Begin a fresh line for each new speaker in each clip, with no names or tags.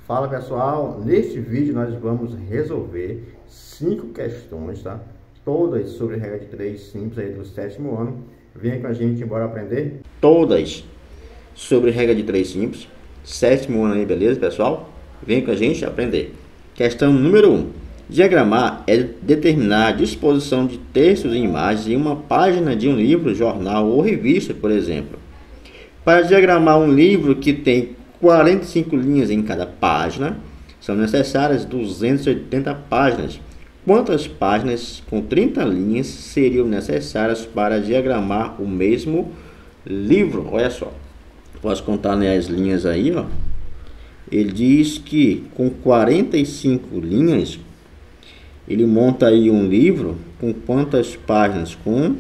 Fala pessoal, neste vídeo nós vamos resolver 5 questões, tá? Todas sobre regra de 3 simples aí do 7º ano. Venha com a gente, bora aprender? Todas sobre regra de 3 simples, 7º ano aí, beleza pessoal? Venha com a gente aprender. Questão número 1. Diagramar é determinar a disposição de textos e imagens em uma página de um livro, jornal ou revista, por exemplo. Para diagramar um livro que tem 45 linhas em cada página, são necessárias 280 páginas. Quantas páginas com 30 linhas seriam necessárias para diagramar o mesmo livro? Olha só, posso contar, né, as linhas aí, ó. Ele diz que com 45 linhas, ele monta aí um livro com quantas páginas? Com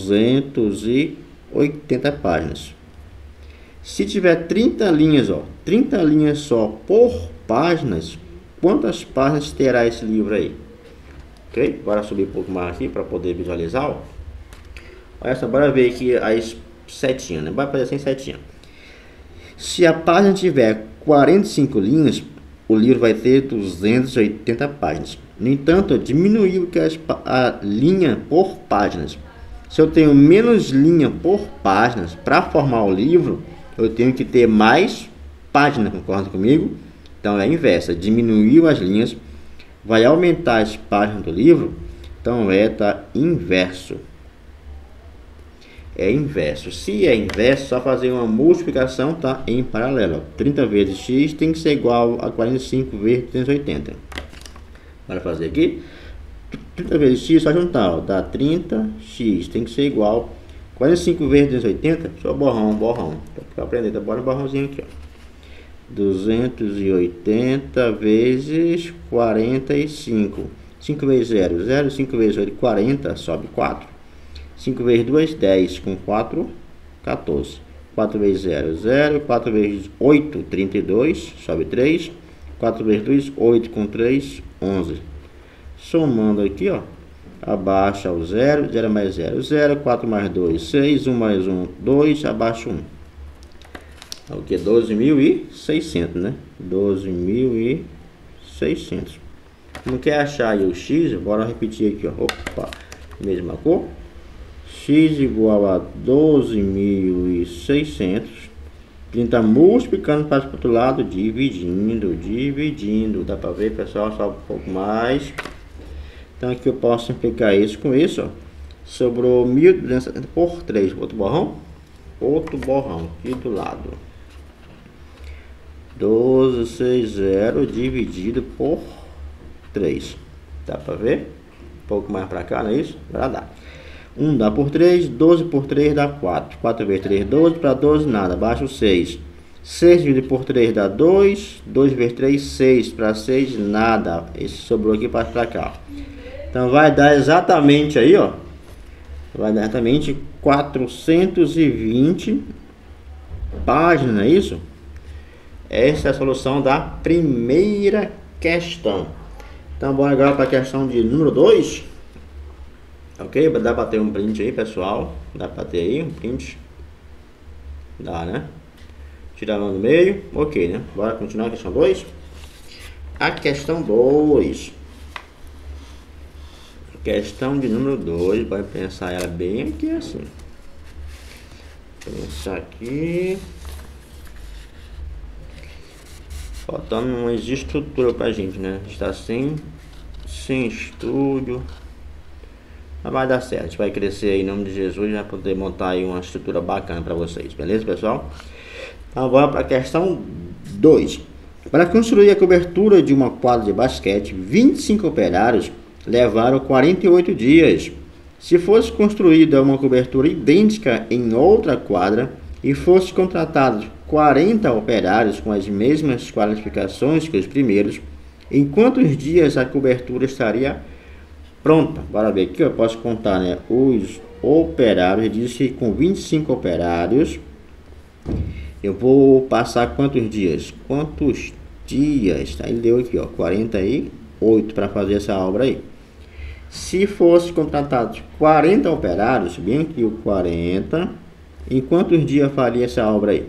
280 páginas. Se tiver 30 linhas, ó, 30 linhas só por páginas, quantas páginas terá esse livro aí? Ok? Bora subir um pouco mais aqui para poder visualizar, ó. Olha só, bora ver aqui as setinhas, né? Bora fazer assim, setinha. Se a página tiver 45 linhas, o livro vai ter 280 páginas. No entanto, diminuiu que a linha por páginas. Se eu tenho menos linha por páginas para formar o livro, eu tenho que ter mais páginas, concorda comigo? Então é a inversa, diminuiu as linhas, vai aumentar as páginas do livro, então tá inverso. É inverso. Se é inverso, só fazer uma multiplicação, tá em paralelo. 30 vezes x tem que ser igual a 45 vezes 280. Bora fazer aqui. 30 vezes x, só juntar, ó, dá 30x, tem que ser igual 45 vezes 280, só borrão. Para aprender, tá? Bora um borrãozinho aqui, ó. 280 vezes 45. 5 vezes 0, 0. 5 vezes 8, 40, sobe 4. 5 vezes 2, 10. Com 4, 14. 4 vezes 0, 0. 4 vezes 8, 32, sobe 3. 4 vezes 2, 8. Com 3, 11. Somando aqui, ó. Abaixa o 0, 0 mais 0, 0, 4 mais 2, 6, 1 mais 1, 2, abaixo 1. É o que? 12.600, né? 12.600. Não quer achar aí o x? Bora repetir aqui, ó. Opa, mesma cor. X igual a 12.600. 30 multiplicando para o outro lado, dividindo. Dá para ver, pessoal? Só um pouco mais. Então aqui eu posso simplificar isso com isso, ó. Sobrou 1.270 por 3. Outro borrão aqui do lado. 1260 dividido por 3. Dá para ver? Um pouco mais para cá, não é isso? Vai dar. 1 dá por 3, 12 por 3 dá 4. 4 vezes 3, 12. Para 12, nada. Abaixo 6. 6 dividido por 3 dá 2. 2 vezes 3, 6. Para 6, nada. Esse sobrou aqui para cá. Então vai dar exatamente aí, ó. Vai dar exatamente 420 páginas, não é isso? Essa é a solução da primeira questão. Então bora agora para a questão de número 2. Ok? Dá para ter um print aí, pessoal? Dá para ter aí um print? Dá, né? Tirar lá no meio. Ok, né? Bora continuar a questão 2. A questão 2. Questão de número 2, vai pensar ela bem aqui assim. Pensar aqui. Faltando uma estrutura pra gente, né? Está sem estúdio. Mas vai dar certo, vai crescer aí em nome de Jesus, vai poder montar aí uma estrutura bacana para vocês, beleza, pessoal? Então vamos para a questão 2. Para construir a cobertura de uma quadra de basquete, 25 operários levaram 48 dias. Se fosse construída uma cobertura idêntica em outra quadra e fosse contratados 40 operários com as mesmas qualificações que os primeiros, em quantos dias a cobertura estaria pronta? Bora ver aqui, eu posso contar, né? Os operários, diz que com 25 operários eu vou passar quantos dias? Quantos dias? Tá? Ele deu aqui, ó, 48 para fazer essa obra aí. Se fosse contratados 40 operários, bem aqui o 40, em quantos dias faria essa obra aí?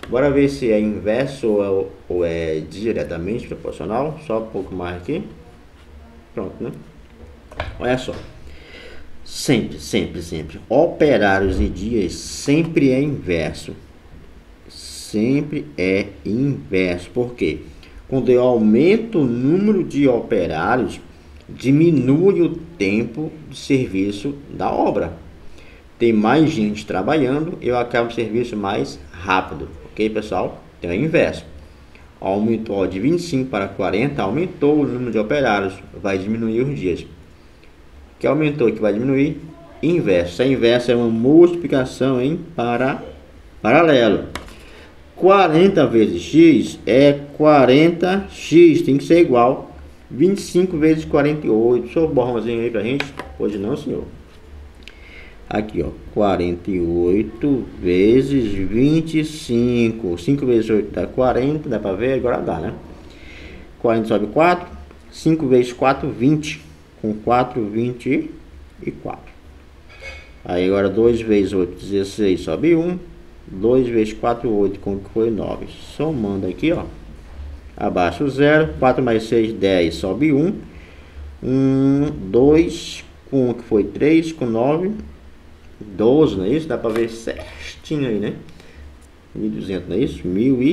Bora ver se é inverso ou é diretamente proporcional. Só um pouco mais aqui. Pronto, né? Olha só. Sempre. Operários e dias sempre é inverso. Sempre é inverso. Por quê? Quando eu aumento o número de operários, diminui o tempo de serviço da obra. Tem mais gente trabalhando, eu acabo o serviço mais rápido. Ok, pessoal? Então é inverso. Aumentou de 25 para 40, aumentou o número de operários, vai diminuir os dias. Que aumentou, que vai diminuir, inverso. A inverso é uma multiplicação em paralelo. 40 vezes x é 40x, tem que ser igual 25 vezes 48. Só o borrãozinho aí pra gente. Hoje não, senhor. Aqui, ó, 48 vezes 25. 5 vezes 8 dá 40, dá pra ver? Agora dá, né? 40 sobe 4. 5 vezes 4, 20. Com 4, 24. Aí agora 2 vezes 8, 16, sobe 1. 2 vezes 4, 8, com que foi 9. Somando aqui, ó. Abaixo 0. 4 mais 6, 10, sobe 1. 2, com o que foi 3, com 9. 12, não é isso? Dá para ver certinho aí, né? 1.200, não é isso?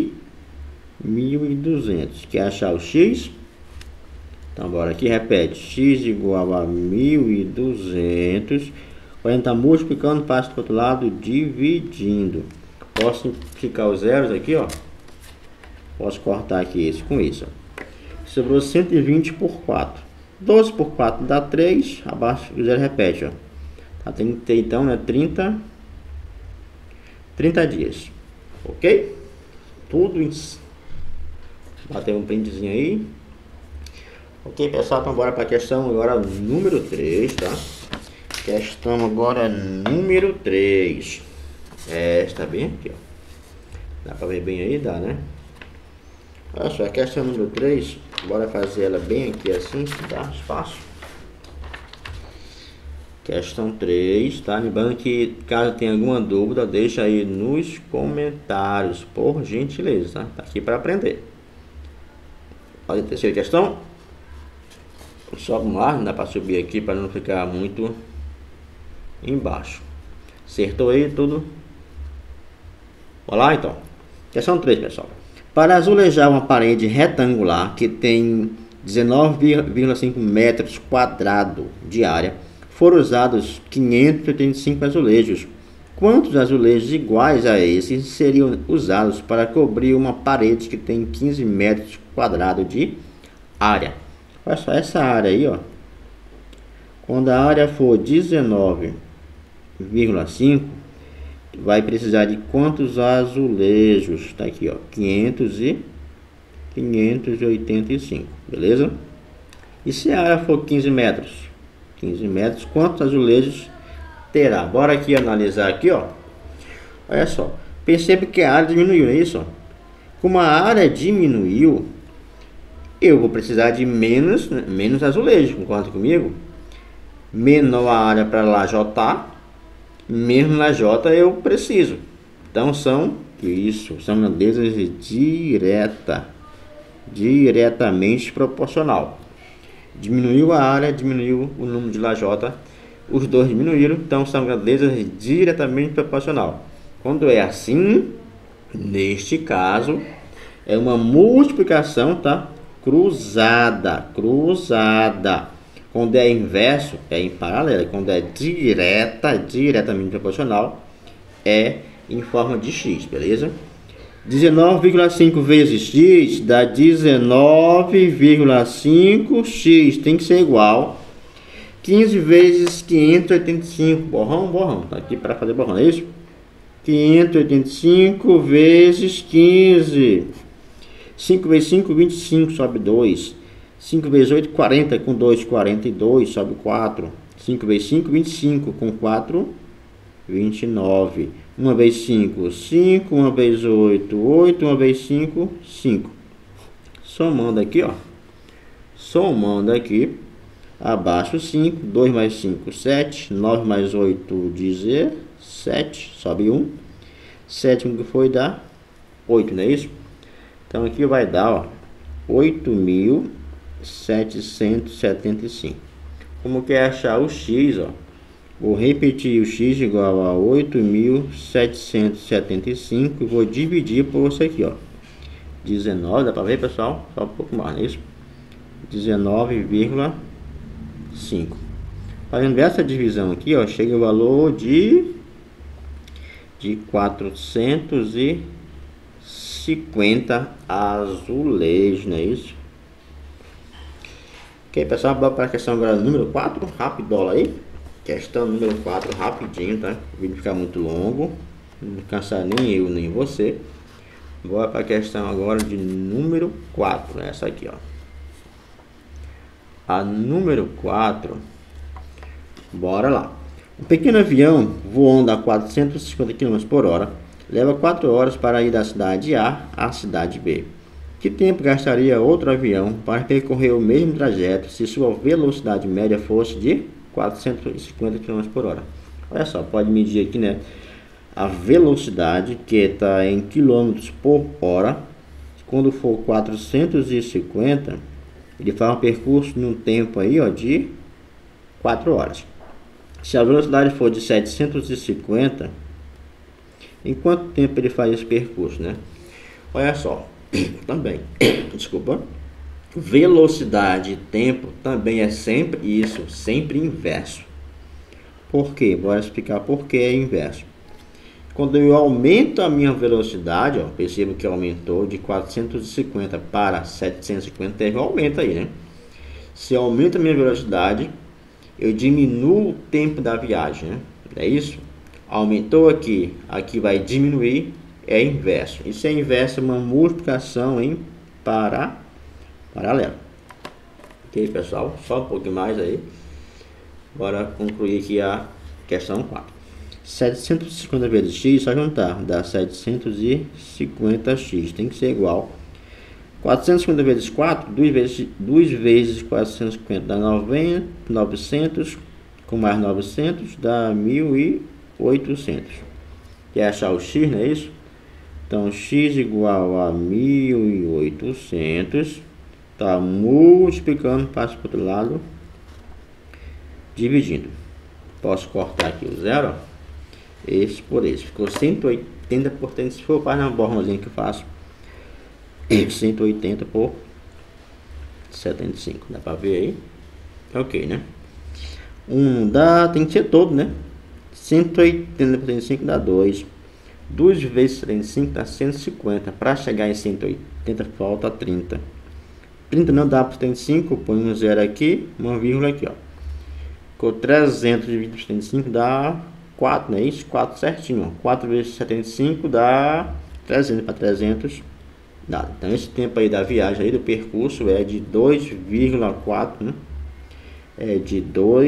1.200. Quer achar o x? Então, bora aqui, repete. X igual a 1.200. Quando está multiplicando, passa do outro lado, dividindo. Posso simplificar os zeros aqui, ó. Posso cortar aqui esse com isso, ó. Sobrou 120 por 4. 12 por 4 dá 3. Abaixo o zero repete, ó. Tá, tem que ter então, né, 30 dias. Ok? Tudo isso. Bater um printzinho aí. Ok, pessoal, então bora para a questão agora número 3, tá? Questão agora número 3. Esta bem aqui, ó. Dá para ver bem aí? Dá, né? Olha só, a questão número 3. Bora fazer ela bem aqui assim, dá espaço. Questão 3, tá? Lembrando que caso tenha alguma dúvida, deixa aí nos comentários, por gentileza, tá? Tá aqui para aprender. Olha a terceira questão. Só vamos lá, não dá para subir aqui para não ficar muito embaixo. Acertou aí tudo? Olha lá então. Questão 3, pessoal. Para azulejar uma parede retangular que tem 19,5 metros quadrados de área, foram usados 585 azulejos. Quantos azulejos iguais a esses seriam usados para cobrir uma parede que tem 15 metros quadrados de área? Olha só, essa área aí, ó. Quando a área for 19,5, vai precisar de quantos azulejos? Tá aqui, ó, 585, beleza? E se a área for 15 metros? 15 metros, quantos azulejos terá? Bora aqui analisar aqui, ó. Olha só, percebe que a área diminuiu, não é isso? Ó? Como a área diminuiu, eu vou precisar de menos azulejo, concorda comigo? Menor a área para lajotar, menos lajota eu preciso. Então são grandezas diretamente proporcional. Diminuiu a área, diminuiu o número de lajota, os dois diminuíram, então são grandezas diretamente proporcional. Quando é assim, neste caso, é uma multiplicação, tá? Cruzada. Quando é inverso, é em paralelo. Quando é diretamente proporcional, é em forma de x, beleza? 19,5 vezes x dá 19,5x. Tem que ser igual 15 vezes 585. Borrão. Tá aqui para fazer borrão, é isso? 585 vezes 15. 5 vezes 5, 25, sobe 2. 5 vezes 8, 40. Com 2, 42, sobe 4. 5 vezes 5, 25. Com 4, 29. 1 vezes 5, 5. 1 vezes 8, 8. 1 vezes 5, 5. Somando aqui, ó. Somando aqui. Abaixo 5. 2 mais 5, 7. 9 mais 8, 17. Sobe 1. 7 que foi dar 8, não é isso? Então aqui vai dar, ó, 8.775. Como que é achar o x, ó? Vou repetir o x igual a 8.775 e vou dividir por isso aqui, ó. 19, dá para ver, pessoal? Só um pouco mais, não é isso? 19,5. Fazendo essa divisão aqui, ó, chega o valor de 450 azulejos, não é isso? Ok, pessoal, vamos para a questão agora número 4, rapidola aí. Questão número 4, rapidinho, tá? O vídeo fica muito longo, não cansar nem eu, nem você. Bora para a questão agora de número 4, essa aqui, ó. A número 4, bora lá. Um pequeno avião voando a 450 km por hora leva 4 horas para ir da cidade A à cidade B. Que tempo gastaria outro avião para percorrer o mesmo trajeto se sua velocidade média fosse de 450 km por hora? Olha só, pode medir aqui, né? A velocidade que está em km por hora. Quando for 450, ele faz um percurso num tempo aí, ó, de 4 horas. Se a velocidade for de 750, em quanto tempo ele faz esse percurso, né? Olha só, também, desculpa, velocidade e tempo também é sempre isso, sempre inverso. Por quê? Vou explicar por que é inverso. Quando eu aumento a minha velocidade, ó, percebo que aumentou de 450 para 750, teve um aumento aí, né? Se eu aumento a minha velocidade, eu diminuo o tempo da viagem, né? É isso? Aumentou aqui, aqui vai diminuir, é inverso. Isso é inverso, uma multiplicação em paralelo. Ok, pessoal? Só um pouquinho mais aí. Bora concluir aqui a questão 4. 750 vezes x, só juntar, dá 750x, tem que ser igual. 450 vezes 4, 2 vezes 450 dá 90, 900, com mais 900 dá 1.800. Quer achar o x, não é isso? Então, x igual a 1.800, tá multiplicando, passa para o outro lado, dividindo. Posso cortar aqui o zero, ó. Esse por esse, ficou 180 por 30, se for para na borrazinha que eu faço, 180 por 75, dá para ver aí? Ok, né? Dá, tem que ser todo, né? 180 por 35 dá 2. 2 vezes 35 dá 150. Para chegar em 180 falta 30. 30 não dá por 35, põe um zero aqui, uma vírgula aqui, ó. Ficou 300 dividido por 35 dá 4, não é isso? 4 certinho, ó. 4 vezes 75 dá 300, para 300 dá. Então esse tempo aí da viagem aí, do percurso, é de 2,4, né? É de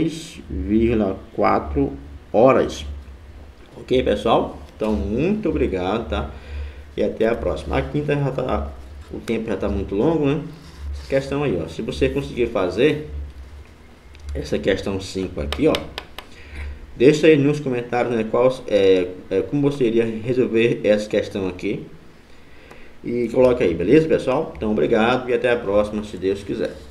2,4 horas. Ok, pessoal? Então, muito obrigado, tá? E até a próxima. A quinta já tá, o tempo já tá muito longo, né? Essa questão aí, ó. Se você conseguir fazer essa questão 5 aqui, ó, deixa aí nos comentários, né, como você iria resolver essa questão aqui. E coloca aí, beleza, pessoal? Então, obrigado e até a próxima, se Deus quiser.